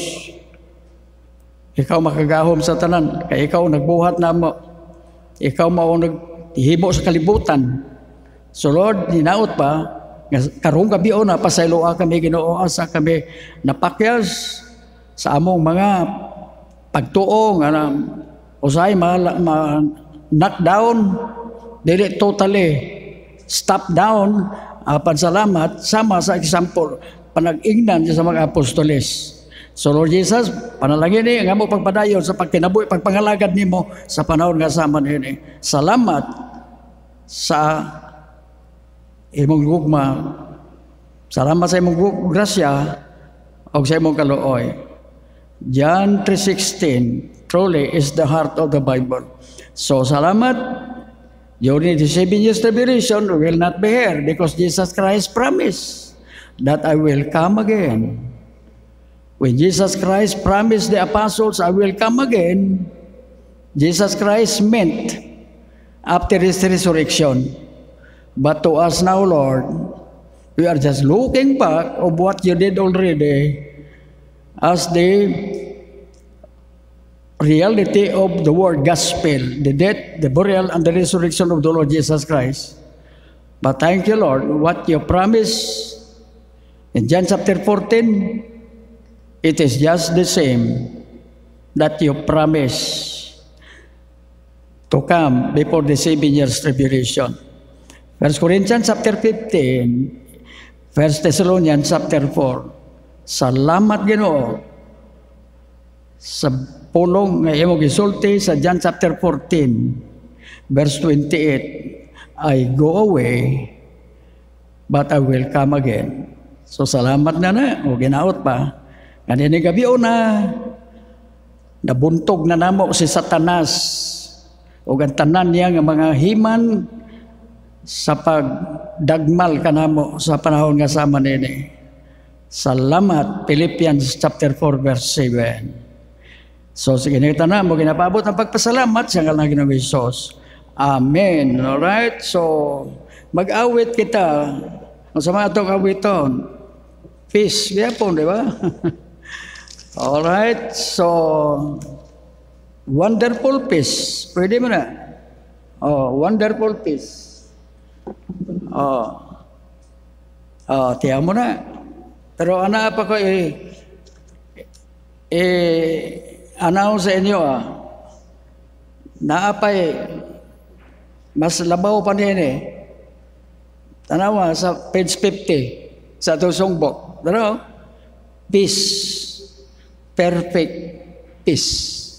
Ikaw makagahom sa tanan. Kay ikaw nagbuhat namo. Ikaw mao naghimo sa kalibutan. So Lord, hinaot pa karong gabi o na pasayloa kami, Ginoo, asa kami napakyas sa among mga pagtuo nga na usay ma, ma knock down dili totally stop down. Apan salamat sama sa example panag-ingnan sa mga apostoles. So Lord Jesus, panalangin ni nga mo pagpadayon sa pagkinabuhi pagpangalagad nimo sa panahon nga sama ini. Salamat sa imong gugma. Salamat sa imong grasya o sa imong kaluoy. John three sixteen truly is the heart of the Bible. So salamat. During the seven years tribulation will not be here because Jesus Christ promised that I will come again. When Jesus Christ promised the apostles, I will come again, Jesus Christ meant after His resurrection. But to us now, Lord, we are just looking back of what you did already as the reality of the word gospel, the death, the burial, and the resurrection of the Lord Jesus Christ. But thank you, Lord, what you promised in John chapter fourteen, it is just the same that you promised to come before the seven years tribulation. First Corinthians chapter fifteen, First Thessalonians chapter four. Salamat, Ginoo, sa pulong nga imo gisulti sa John chapter fourteen, verse twenty-eight. I go away, but I will come again. So salamat na na, o ginaot pa. Kanini gabi o na, nabuntog na namo si Satanas o ang tanan niya nga mga himan sa pagdagmal kanamo sa panahon nga sama nini. Salamat, Philippians chapter four, verse seven. So sige, nakita na mo ginapabot ang pagpasalamat sa ngalan ng Ginoong Hesus. Amen. Alright, so mag-awit kita. Ang sama itong awiton. Peace, kaya po, di ba? Alright, so wonderful peace. Pwede mo na? Oh, wonderful peace. Oh, oh tiyan mo na. Pero ano pa ko eh, eh, announce sa inyo ah, naapay, mas labaw pa niyan eh. Tanawa sa page fifty, sa itong songbok. Pero, peace, perfect peace.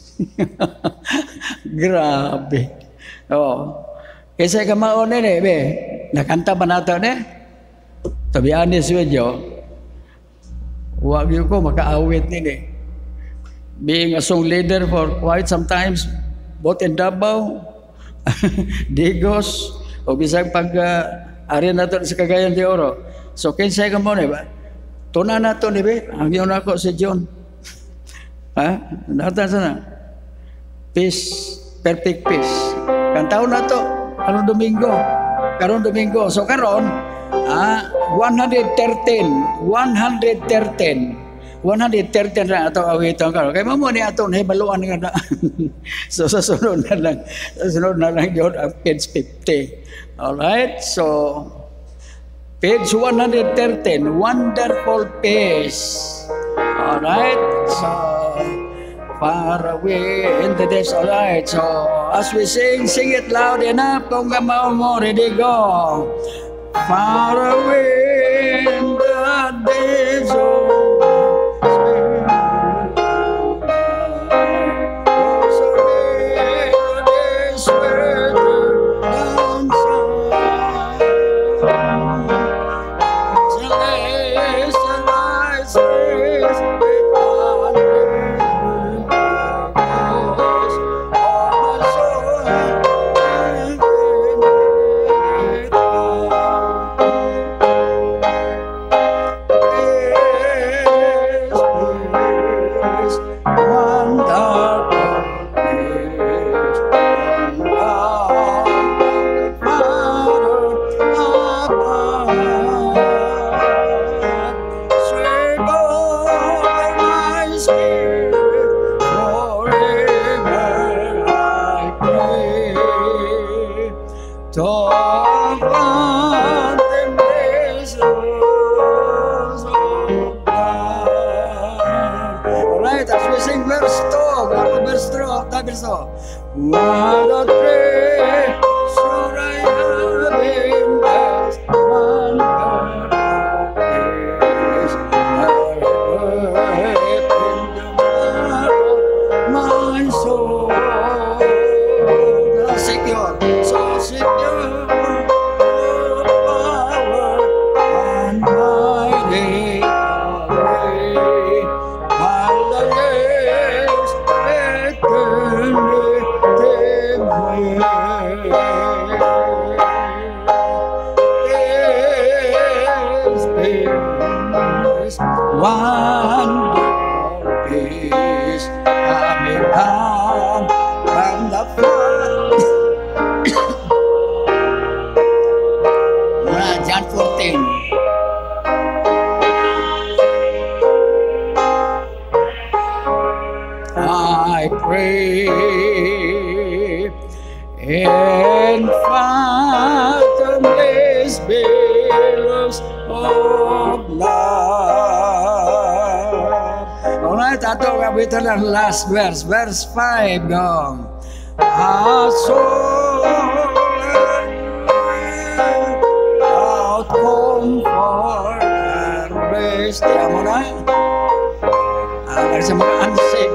Grabe. Oh. Kasi kamaon na eh, be, nakanta ba nato na? To be honest with you, huwag yun ko makaawit nila eh. Being a song leader for quite sometimes, both in Davao, Digos, o bisag pag uh, ari na ito sa Cagayan de Oro. So, kinsay ka mo na ba? Tuna na ito ni be, ang yun ako si John. Ha? Nata sana. Peace, perfect peace. Kantaw na ito, karong Domingo. Karong Domingo. So, karon, ah, one hundred thirteen. one hundred thirteen. one hundred thirteen na ito awiton karon. Kaya mo ni ato nahibaluan nga na. So sa sunod na lang, sa sunod na lang yun ang page fifty. Alright, so page one hundred thirteen, wonderful peace. Alright, so far away in the days. Alright, so as we sing, sing it loud enough. Kung gamaw mo, ready, go. Far away in the days of verso. What a treasure I have in this one place, my soul, secure, so secure, power and mighty, hallelujah, wonderful peace coming down from the flood. John fourteen. I pray in fathomless billows of love. Alright, ato kapitan ang last verse, verse five. Go. A soul out comfort and rest. Kaya mo na. Alam sa mga unsaved.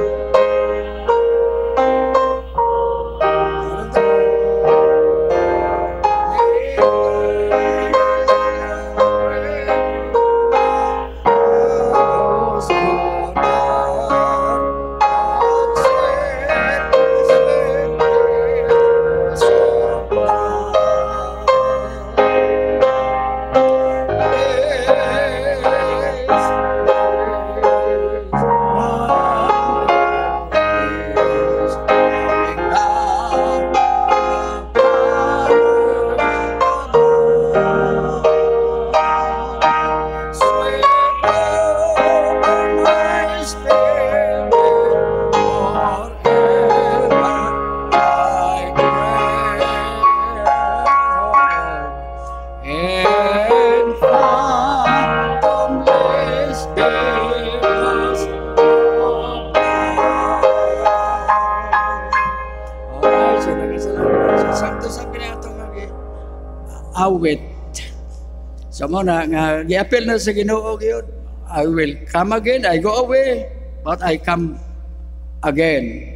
Awit. So mo na nga gi-appeal na sa Ginoo gyud. I will come again, I go away, but I come again.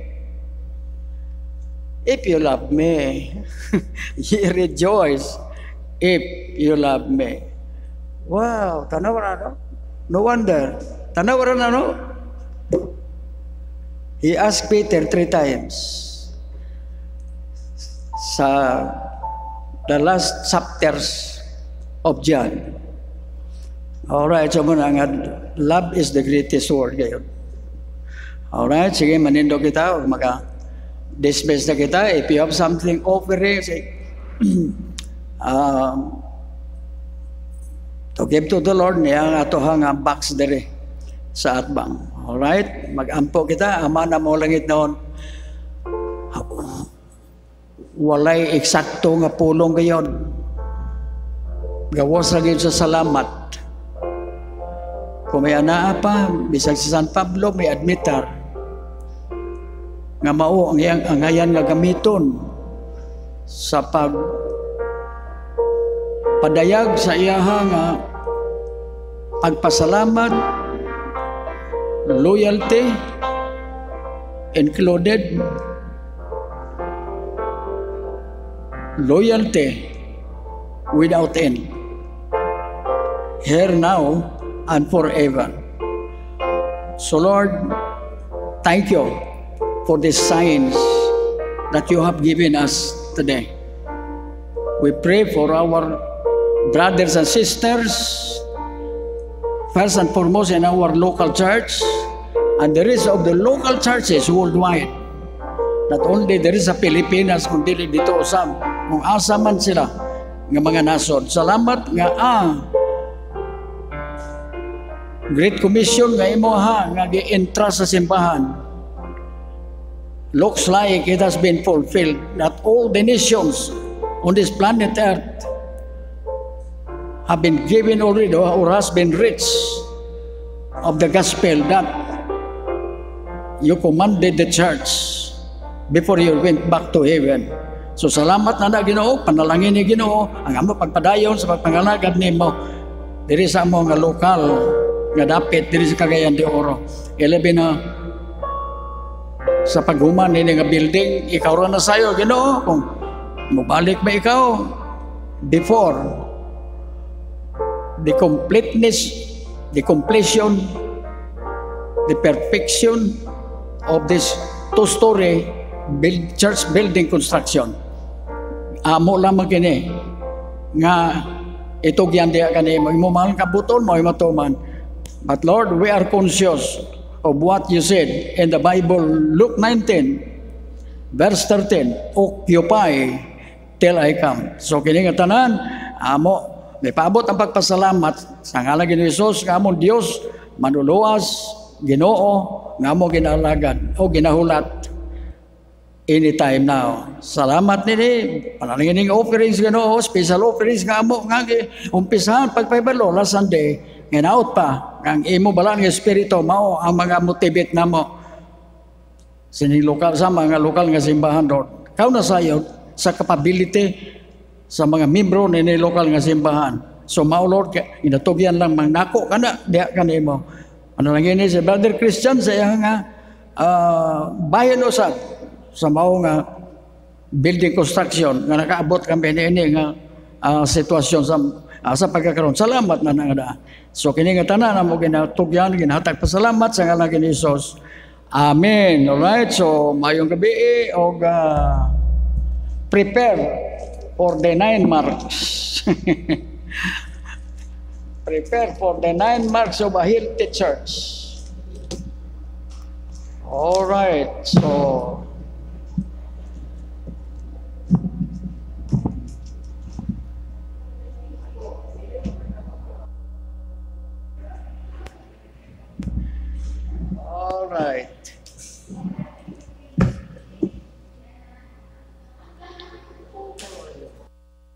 If you love me, ye rejoice if you love me. Wow, tanaw ra no? No wonder. Tanaw ra na no? He asked Peter three times sa the last chapters of John. Alright, so muna nga, love is the greatest word ngayon. Alright, sige, manindo kita, maka-dismiss na kita. If you have something offering, say, um, to give to the Lord, niya ato nga box dere sa atbang. Alright, mag-ampo kita, ama na mo langit noon. Walay eksakto nga pulong gayon. Gawas lagi sa salamat. Kung may anaa pa, bisag si San Pablo, may admitar. Nga mao ang iyang angayan nga gamiton sa pag padayag sa iyaha nga pagpasalamat, loyalty, included loyalty without end, here now and forever. So Lord, thank you for these signs that you have given us today. We pray for our brothers and sisters, first and foremost in our local church, and the rest of the local churches worldwide. Not only there is sa Pilipinas, kundi dito usam, kung asa man sila ng mga nasod. Salamat nga ah, Great Commission nga imo ha, nga gi-entrust sa simbahan. Looks like it has been fulfilled, that all the nations on this planet Earth have been given already or has been rich of the gospel that you commanded the church before you went back to heaven. So salamat na na Ginoo, panalangin ni Ginoo ang amo pagpadayon sa pagpangalagad nimo diri sa amo nga lokal nga dapit diri sa Cagayan de Oro. Ilabi na sa paghuman nini nga building, ikaw ra na sayo Ginoo kung mobalik ba ikaw before the completeness, the completion, the perfection of this two-story build, church building construction. Amo lamang kini nga itugyan diya kani mo mahal kabuton mo matuman. But Lord, we are conscious of what you said in the Bible, Luke nineteen verse thirteen, occupy till I come. So kini nga tanan amo may paabot ang pagpasalamat sa ngalan ni Jesus nga among Dios manuluwas Ginoo nga amo ginalagad o ginahulat anytime now. Salamat nini, panalangin ning offerings Ginoo, special offerings nga amo nga umpisahan pagpaybalo last Sunday, nginaot pa ang imo balang espiritu mao ang mga motivate namo sining lokal sa mga lokal nga simbahan doon. Kaw na sayo sa capability sa mga membro nini lokal nga simbahan. So mao Lord, inatugyan lang mangnako kana diha kanimo. Panalangin ni si Brother Christian sa iya nga uh, bayan usab sa mao nga building construction nga nakaabot kami niini nga uh, sitwasyon sa uh, sa pagkakaroon. Salamat na nga. So kini nga tanan amo ginatugyan ginahatag pasalamat sa ngalan ni Jesus. Amen. All right. So mayong gabi og uh, prepare for the nine marks. Prepare for the nine marks of a healthy church. All right. So all right.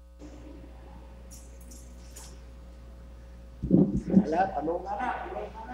Ala, tanong na na.